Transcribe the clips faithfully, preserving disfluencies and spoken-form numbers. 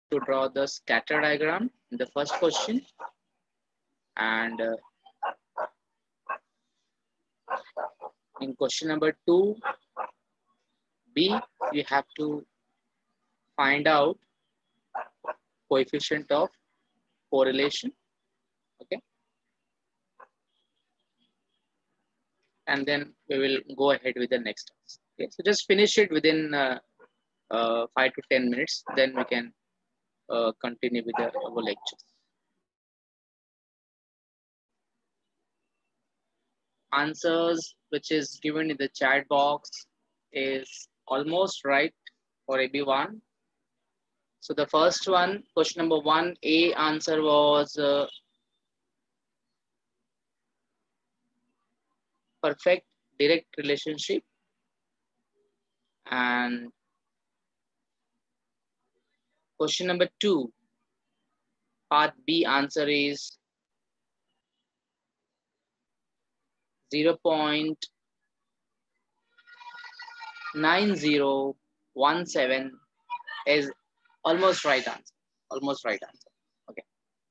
to draw the scatter diagram in the first question, and uh, in question number two B, we have to find out coefficient of correlation. Okay, and then we will go ahead with the next task. Okay, so just finish it within uh, uh, five to ten minutes, then we can uh, continue with the, our lectures. Answers which is given in the chat box is almost right for A B one. So the first one, question number one, A answer was uh, perfect direct relationship, and question number two, part B answer is zero point nine zero one seven is almost right answer. Almost right answer. Okay.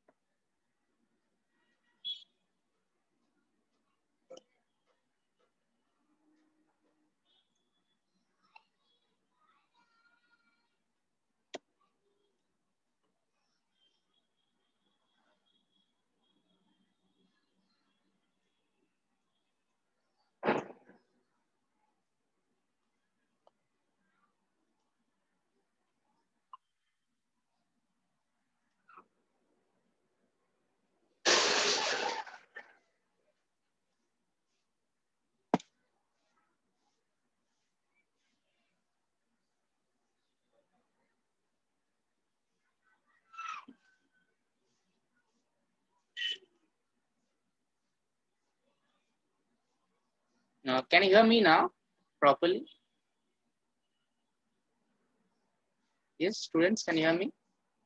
Now, can you hear me now properly? Yes, students, can you hear me?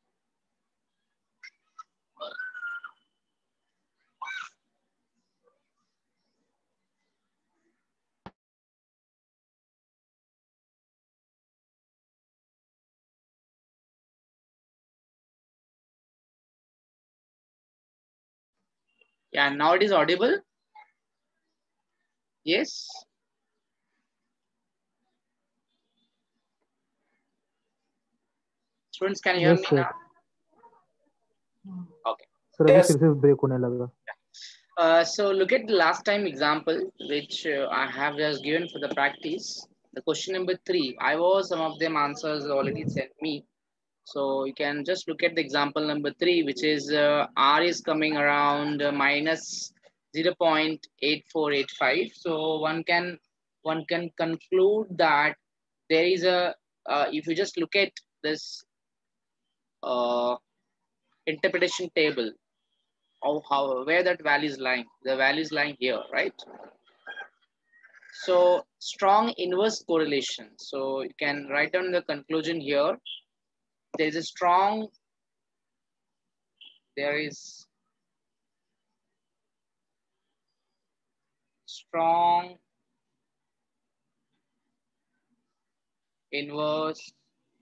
Yeah, now it is audible. Yes. Students, can you yes, hear me sir. now? Okay. Sir, अभी फिर से break होने लगा. Uh, so look at the last time example, which uh, I have just given for the practice. The question number three, I was some of them answers already sent me. So you can just look at the example number three, which is uh, R is coming around uh, minus zero point eight four eight five. So one can one can conclude that there is a uh, if you just look at this uh, interpretation table of how where that value is lying, the value is lying here, right? So strong inverse correlation. So you can write down the conclusion here. There is a strong there is strong inverse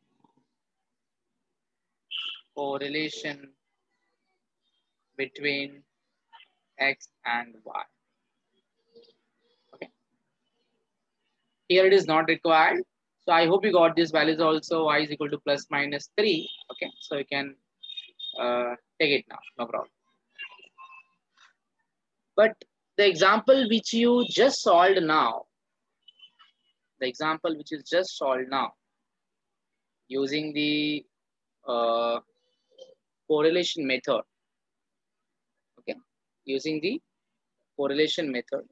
correlation between X and Y. Okay. Here it is not required. So I hope you got these values also. Y is equal to plus minus three. Okay. So you can uh, take it now. No problem. But the example which you just solved now, the example which is just solved now, using the uh, correlation method. Okay. Using the correlation method.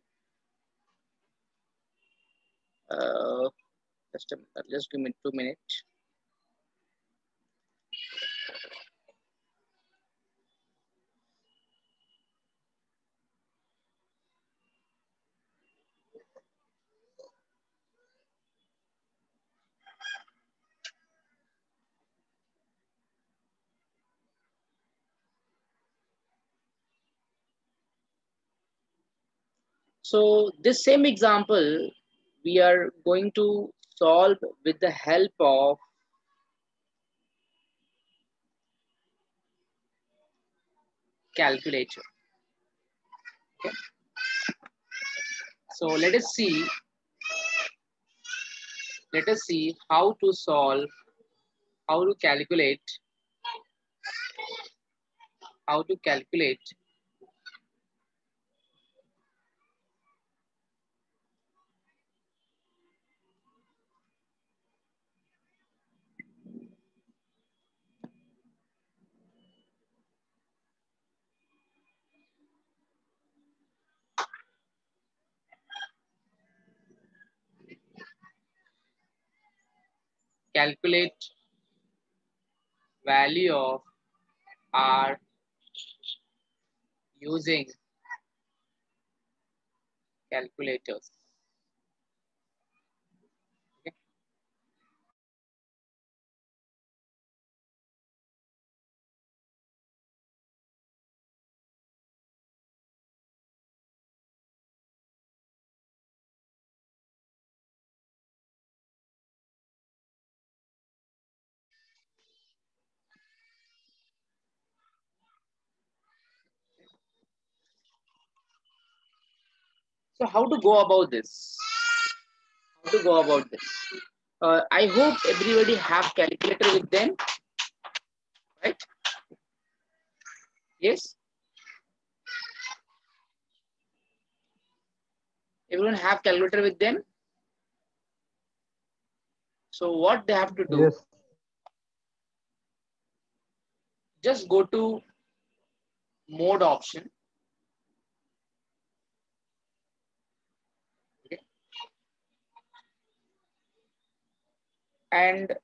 Uh, just, a, just give me two minutes. So this same example, we are going to solve with the help of calculator. Okay. So let us see. Let us see how to solve, how to calculate, how to calculate calculate value of R using calculators. Okay. So how to go about this? How to go about this? Uh, I hope everybody have calculator with them, right? Yes. Everyone have calculator with them. So what they have to do? Yes. Just go to mode option. Okay. And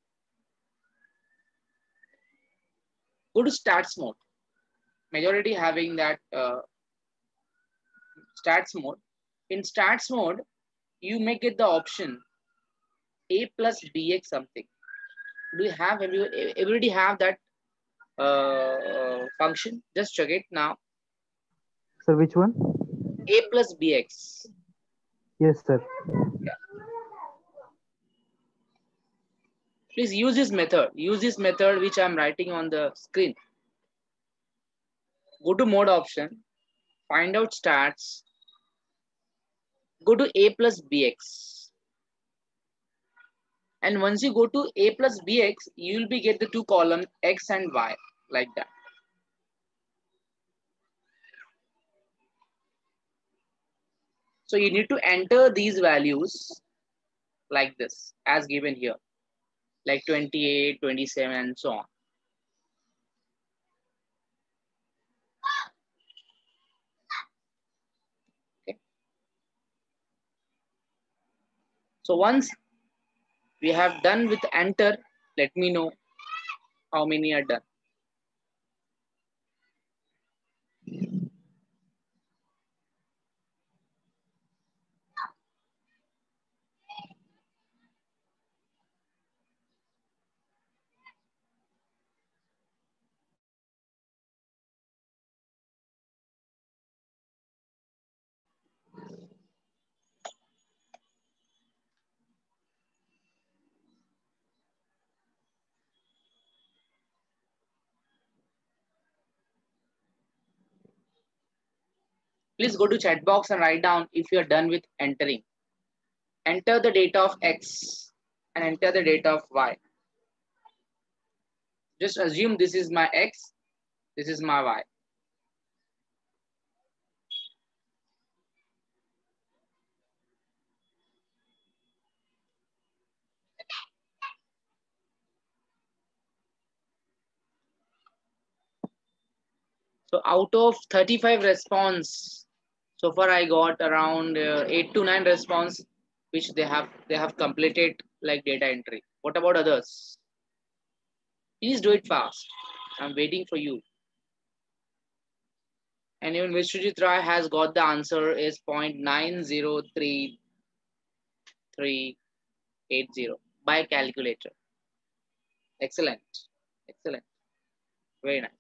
go to stats mode. Majority having that uh, stats mode. In stats mode, you may get the option a plus bx something. Do you have, have you, everybody have that uh, function? Just check it now. Sir, which one? A plus bx. Yes, sir. Yeah. Please use this method. Use this method which I'm writing on the screen. Go to mode option, find out stats, go to a plus bx. And once you go to a plus bx, you will be get the two columns x and y like that. So you need to enter these values like this as given here, like twenty-eight, twenty-seven and so on. Okay. So once we have done with enter, let me know how many are done. Please go to chat box and write down if you are done with entering. Enter the data of X and enter the data of Y. Just assume this is my X, this is my Y. So out of thirty-five response, so far I got around uh, eight to nine response, which they have they have completed like data entry. What about others? Please do it fast. I'm waiting for you. And even Vishwajit Rai has got the answer is zero point nine zero three three eight zero by calculator. Excellent. Excellent. Very nice.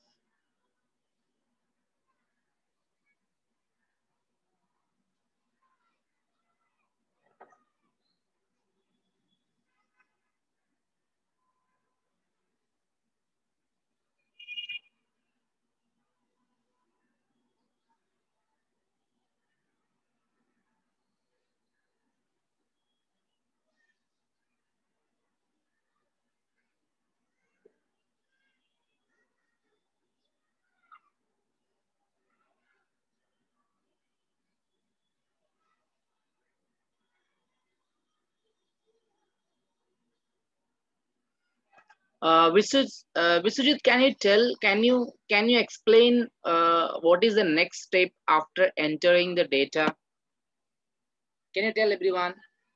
Uh, Viswajit, uh, Viswajit, can you tell, can you can you explain uh, what is the next step after entering the data? Can you tell everyone?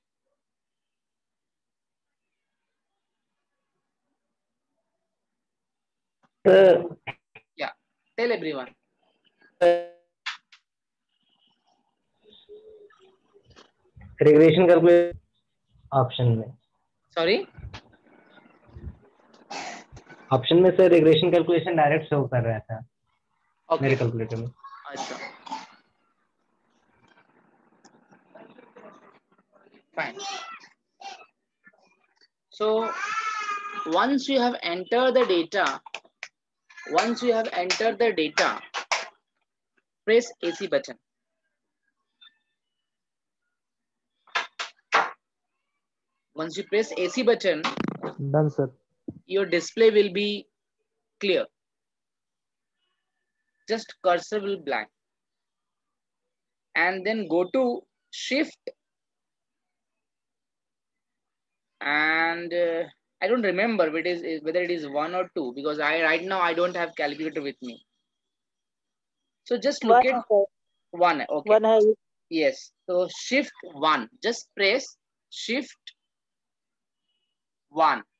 Uh, Yeah, tell everyone. Regression calculation option में Sorry. Option में sir regression calculation direct show कर रहा था मेरे Okay. Calculator में. Acha. Fine. So once you have entered the data, once you have entered the data, press A C button. Once you press A C button, Done, sir. your display will be clear. Just cursor will blank. And then go to shift and uh, I don't remember whether it is whether it is one or two because I right now I don't have calculator with me. So just look One, at sir. one. Okay. One has Yes. So shift one. Just press shift one.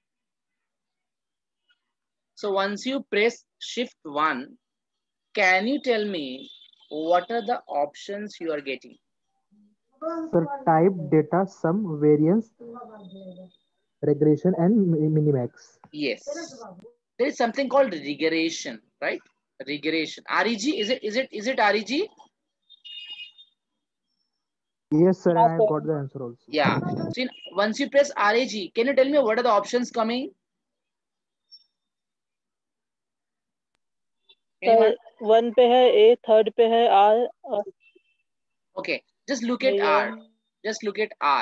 So once you press shift one, can you tell me what are the options you are getting? Sir, type, data, sum, variance, regression, and mi- minimax. Yes. There is something called regression, right? Regression. R E G, is it is it is it R E G? Yes, sir, and yeah, I have sir. got the answer also. Yeah. So in, once you press R A G, can you tell me what are the options coming? Anyone? Sir one पे है ए, third पे है are और Okay. Just look at ये R. Just look at R.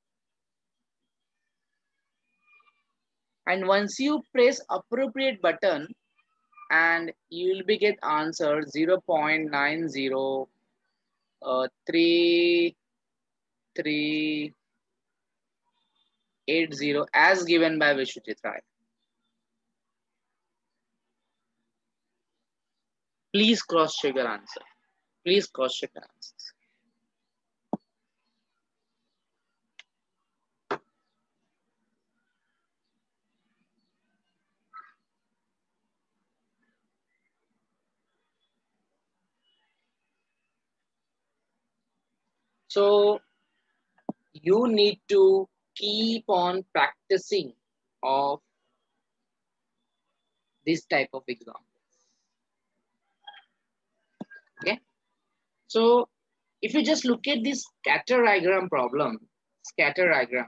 And once you press appropriate button, and you will be get answer zero point nine zero three three eight zero as given by Vishwajit Rai. Please cross check your answer. Please cross check your answers. So you need to keep on practicing of this type of examples. Okay. So if you just look at this scatter diagram problem, scatter diagram,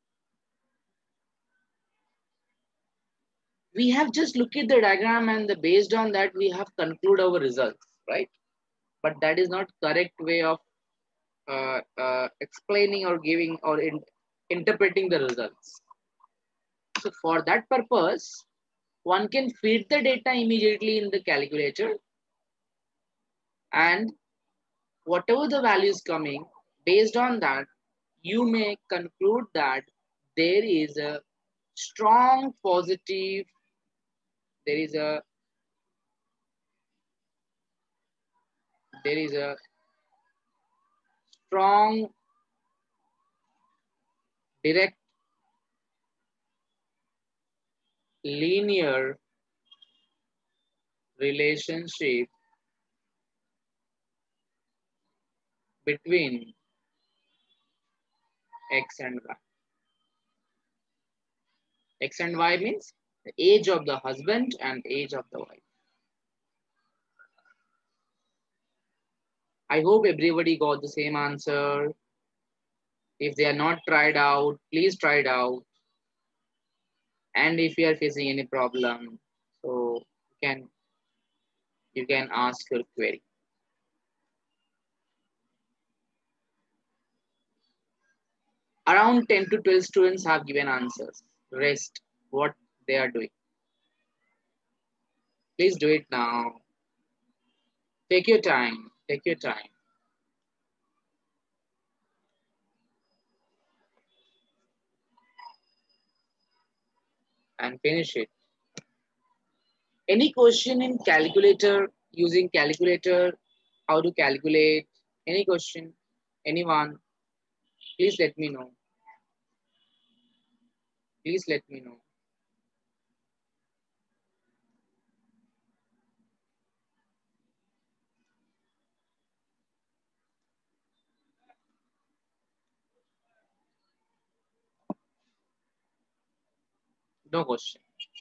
we have just looked at the diagram and the, based on that we have conclude our results, right? But that is not correct way of uh, uh, explaining or giving or in, interpreting the results. So for that purpose, one can feed the data immediately in the calculator, and whatever the value is coming, based on that, you may conclude that there is a strong positive, there is a there is a strong direct linear relationship between X and Y. X and Y means the age of the husband and age of the wife. I hope everybody got the same answer. If they are not tried out, please try it out. And if you are facing any problem, so you can you can ask your query. Around ten to twelve students have given answers. Rest, what they are doing. Please do it now. Take your time. Take your time. And finish it. Any question in calculator, using calculator, how to calculate? Any question? Anyone? Please let me know. Please let me know. No question.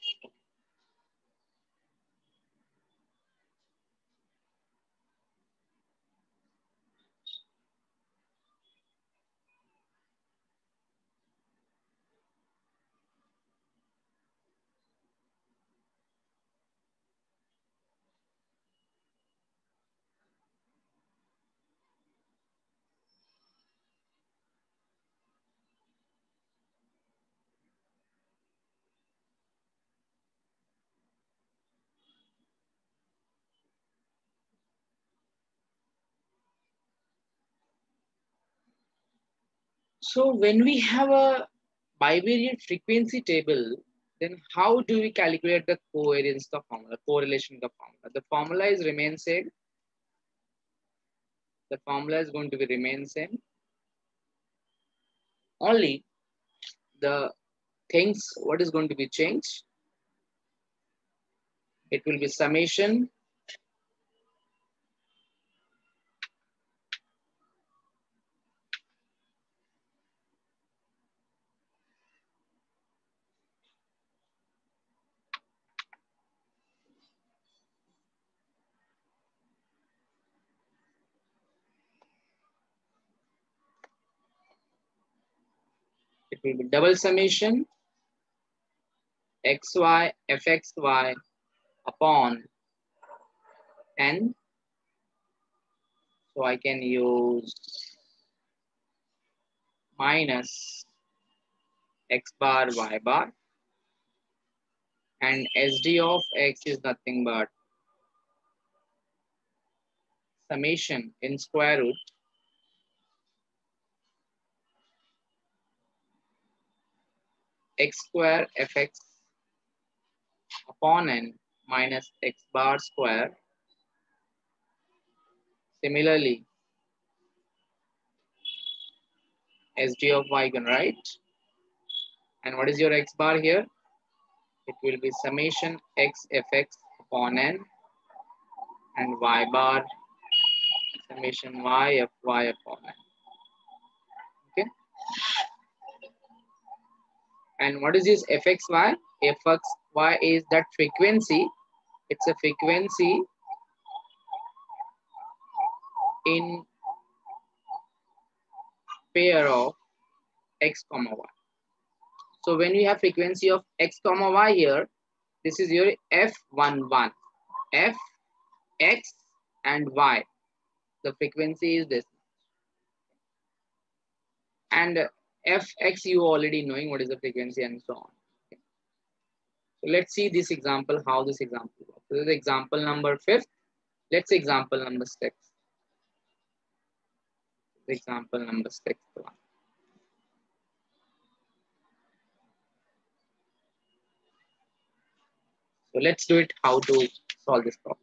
So when we have a bivariate frequency table, then how do we calculate the covariance of formula, correlation of formula? The formula is remain same. The formula is going to be remain same. Only the things, what is going to be changed? It will be summation it will be double summation xy fxy upon n. So I can use minus x bar y bar, and S D of x is nothing but summation in square root x square fx upon n minus x bar square. Similarly, S D of y you can write. And what is your x bar here? It will be summation x fx upon n, and y bar summation y fy upon n. Okay. And what is this fxy? Fxy is that frequency. It's a frequency in pair of x comma y. So when we have frequency of x comma y here, this is your f one one, f, x and y. The frequency is this. And fx you already knowing what is the frequency and so on. Okay. So let's see this example, how this example works. This is example number fifth. Let's see example number six. Example number six one. So let's do it how to solve this problem.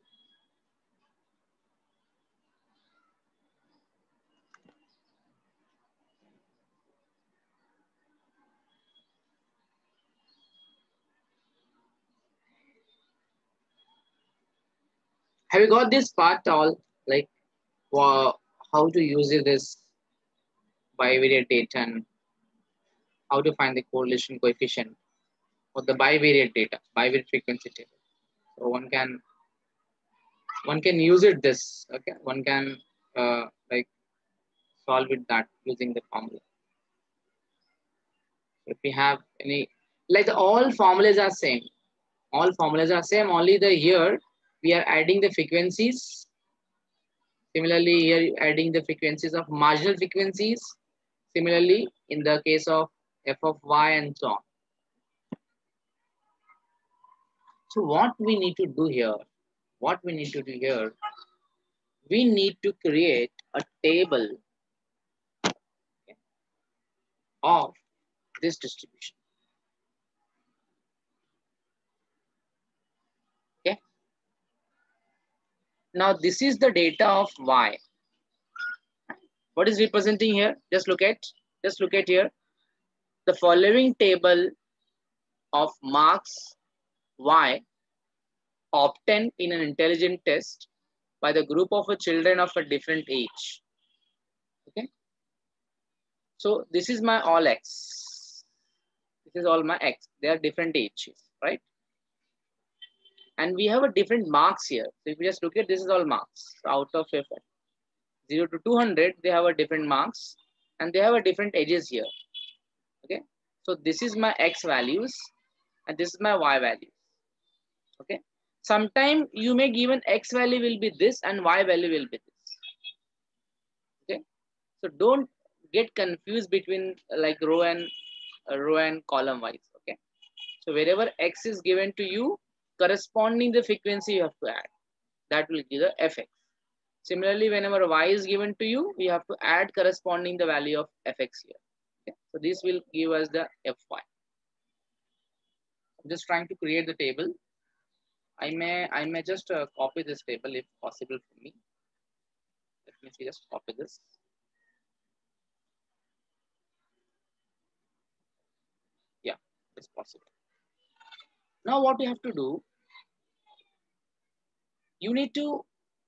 Have you got this part all, like uh, how to use this bivariate data and how to find the correlation coefficient for the bivariate data, bivariate frequency table. So one can one can use it this, okay? One can uh, like solve it that using the formula. If we have any, like all formulas are same, all formulas are same, only the here we are adding the frequencies. Similarly, here adding the frequencies of marginal frequencies. Similarly, in the case of f of y and so on. So what we need to do here, what we need to do here, we need to create a table of this distribution. Okay. Now this is the data of y. What is representing here? Just look at, just look at here. The following table of marks y obtained in an intelligent test by the group of a children of a different age. Okay. So this is my all x. This is all my x. They are different ages, right? And we have a different marks here. So if you just look at, this is all marks out of F zero to two hundred, they have a different marks and they have a different ages here. Okay. So this is my x values and this is my y values. Okay. Sometime you may given x value will be this and y value will be this. Okay. So don't get confused between like row and uh, row and column wise. Okay. So wherever x is given to you, corresponding the frequency you have to add. That will give the fx. Similarly, whenever y is given to you, we have to add corresponding the value of fx here. Okay. So this will give us the fy. I'm just trying to create the table. I may I may just uh, copy this table if possible for me. Let me see, just copy this. Yeah, it's possible. Now what you have to do, you need to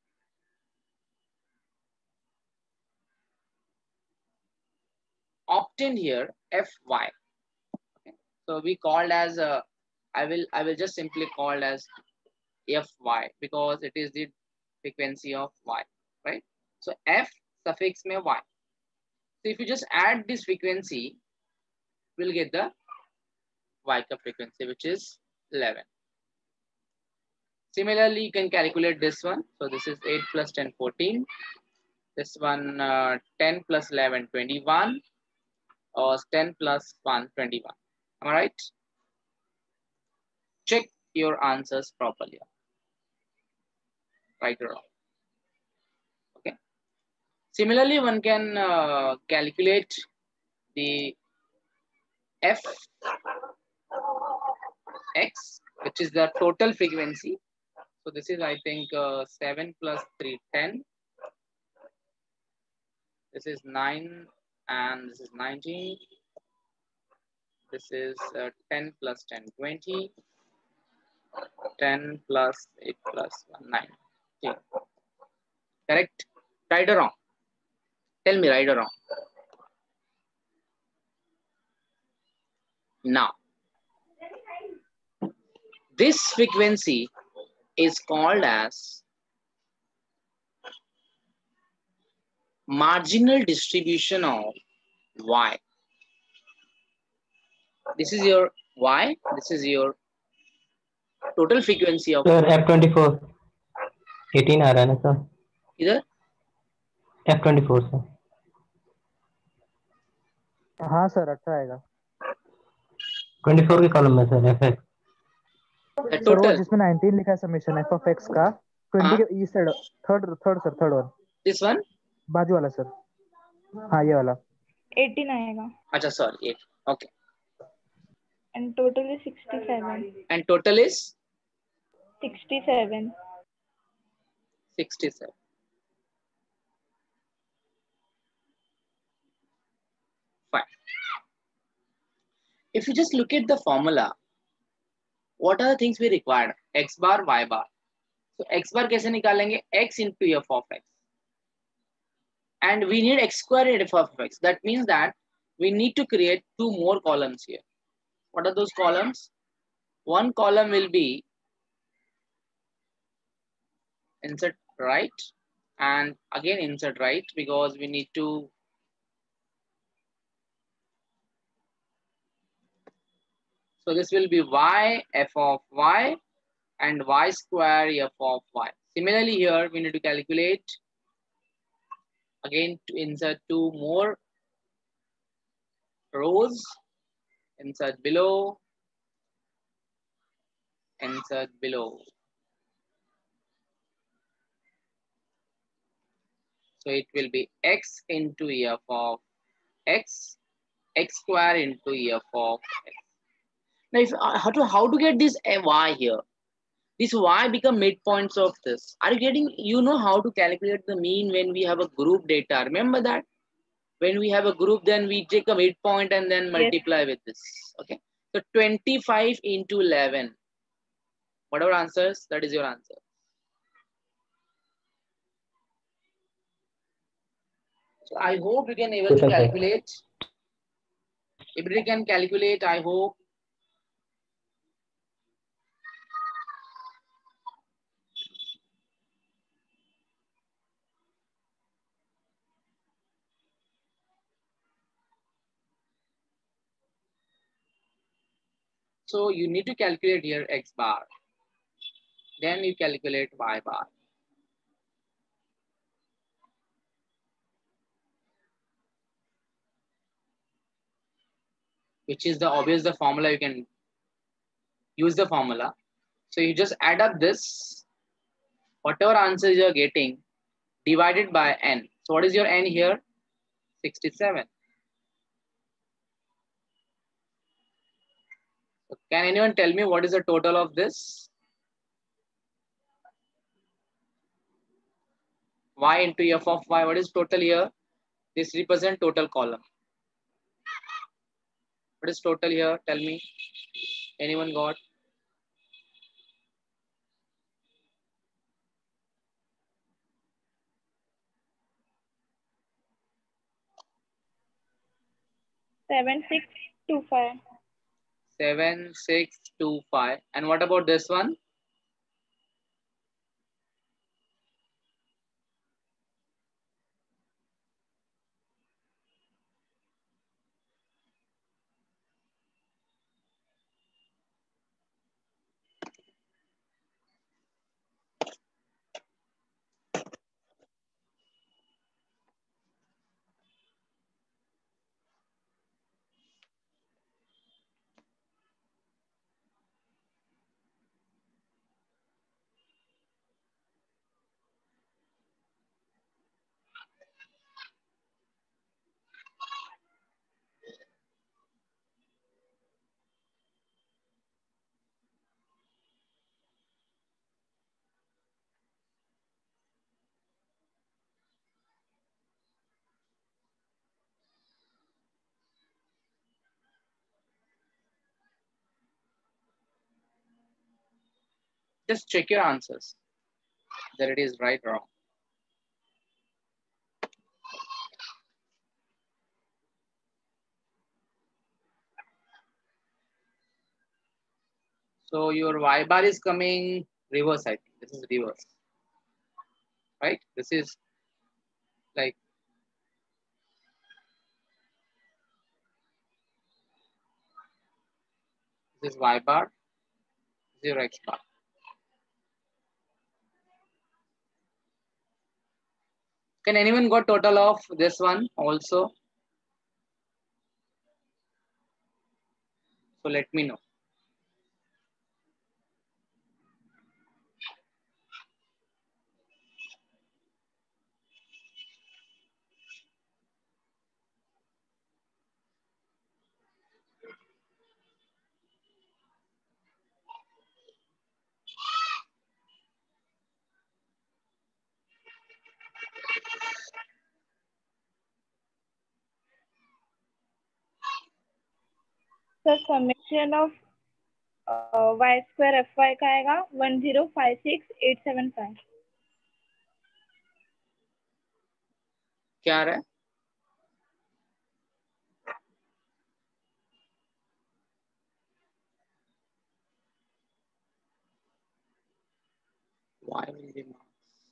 obtain here fy. Okay. So we called as uh, I will I will just simply call as fy because it is the frequency of y, right? So f suffix may y. So if you just add this frequency, we'll get the y ka frequency, which is eleven. Similarly, you can calculate this one. So this is eight plus ten, fourteen. This one uh, ten plus eleven, twenty-one. Or ten plus one, twenty-one. Am I right? Check your answers properly. Right or wrong. Okay. Similarly, one can uh, calculate the f x, which is the total frequency. So this is, I think, uh, seven plus three, ten. This is nine and this is nineteen. This is uh, ten plus ten, twenty. ten plus eight plus one, nine. Correct? Right or wrong? Tell me, right or wrong? Now, this frequency is called as marginal distribution of y. This is your y, this is your total frequency of sir F twenty-four eighteen आ रहा है ना sir? इधर F twenty-four sir. हाँ sir अच्छा आएगा. twenty-four के column में सर fx. the सर वो total. जिसमें nineteen लिखा है समेशन f of x का twenty हाँ, के E side third third sir third one this one. बाजू वाला सर. हाँ ये वाला. eighteen आएगा. अच्छा sorry, eight. Okay. And total is sixty-seven. And total is sixty-seven. sixty-seven. Fine. If you just look at the formula, what are the things we require? X bar, y bar. So x bar कैसे निकालेंगे? X into f of x. And we need x square in f of x. That means that we need to create two more columns here. What are those columns? One column will be insert right and again insert right because we need to so this will be y f of y and y square f of y. Similarly here we need to calculate again to insert two more rows, insert below, insert below. So it will be x into f of x, x square into f of x. Now, if uh, how to how to get this y here? This y become midpoints of this. Are you getting, you know how to calculate the mean when we have a group data. Remember that? When we have a group, then we take a midpoint and then Yes. multiply with this. Okay. So twenty-five into eleven. Whatever answers, that is your answer. So I hope you can able Yes, to sir. calculate. Everybody can calculate, I hope. So you need to calculate here x bar. Then you calculate y bar. Which is the obvious the formula, you can use the formula. So you just add up this, whatever answers you're getting, divided by n. So what is your n here? sixty-seven. So can anyone tell me what is the total of this? Y into f of y, what is total here? This represent total column. What is total here? Tell me. Anyone got? Seven six two five. seven six two five. And what about this one? Just check your answers. That it is right or wrong. So your y bar is coming reverse, I think. This is reverse. Right? This is like this is y bar, zero x bar. Can anyone got total of this one also? So let me know. So summation of uh, y square fy का आएगा one zero five six eight seven five. क्या आ रहा है? Why will be marks?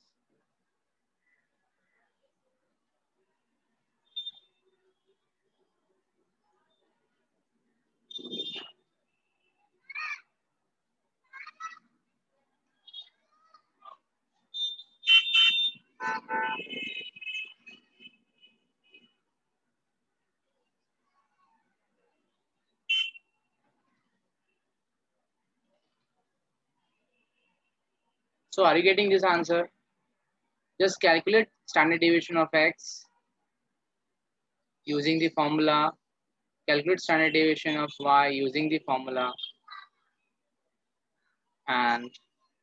So are you getting this answer? Just calculate standard deviation of x using the formula. Calculate standard deviation of y using the formula. And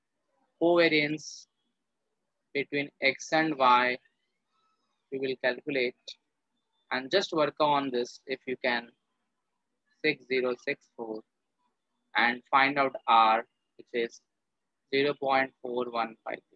covariance between x and y we will calculate, and just work on this if you can. Six zero six four and find out R, which is zero point four one five three.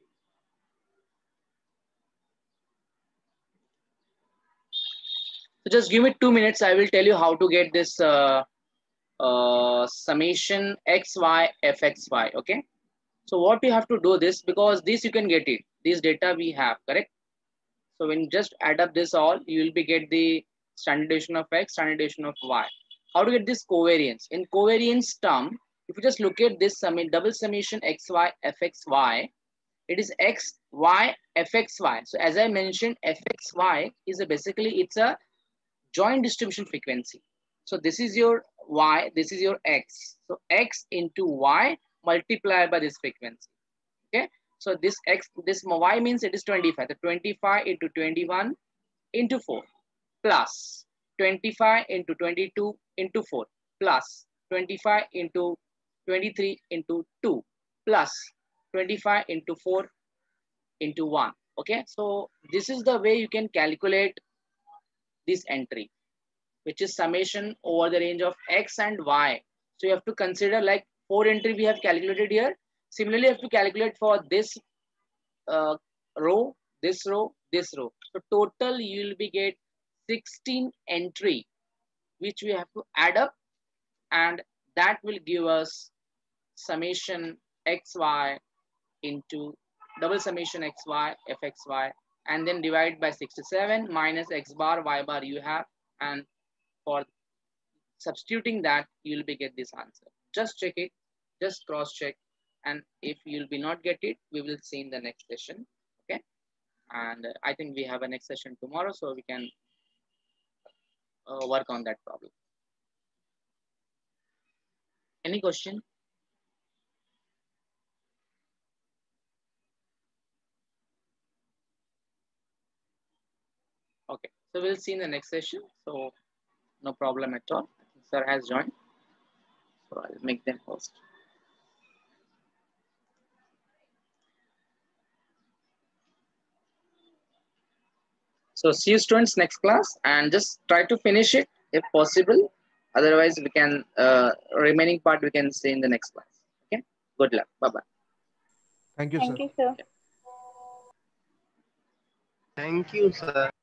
So just give me two minutes. I will tell you how to get this uh, uh, summation x y f x y. Okay. So what we have to do this, because this you can get it. This data we have, correct? So when you just add up this all, you will be get the standard deviation of x, standard deviation of y. How to get this covariance? In covariance term, if you just look at this sum, double summation xy fxy, it is x y fxy. So as I mentioned, fxy is a basically it's a joint distribution frequency. So this is your y, this is your x. So x into y multiplied by this frequency. Okay. So this x, this y means it is twenty-five. The twenty-five into twenty-one into four plus twenty-five into twenty-two into four plus twenty-five into twenty-three into two plus twenty-five into four into one. Okay. So this is the way you can calculate this entry, which is summation over the range of x and y. So you have to consider like four entry we have calculated here. Similarly, you have to calculate for this uh, row, this row, this row. So total you will be get sixteen entry, which we have to add up, and that will give us summation xy into double summation xy fxy, and then divide by sixty-seven minus x bar y bar you have, and for substituting that you will be get this answer. Just check it, just cross check, and if you'll be not get it, we will see in the next session. Okay. And uh, I think we have a next session tomorrow, so we can uh, work on that problem. Any question? Okay, so we'll see in the next session. So no problem at all. Sir has joined, so I'll make them host. So see you students next class, and just try to finish it if possible. Otherwise, we can uh, remaining part we can see in the next class. Okay. Good luck. Bye bye. Thank you, Thank sir. you, sir. Thank you, sir.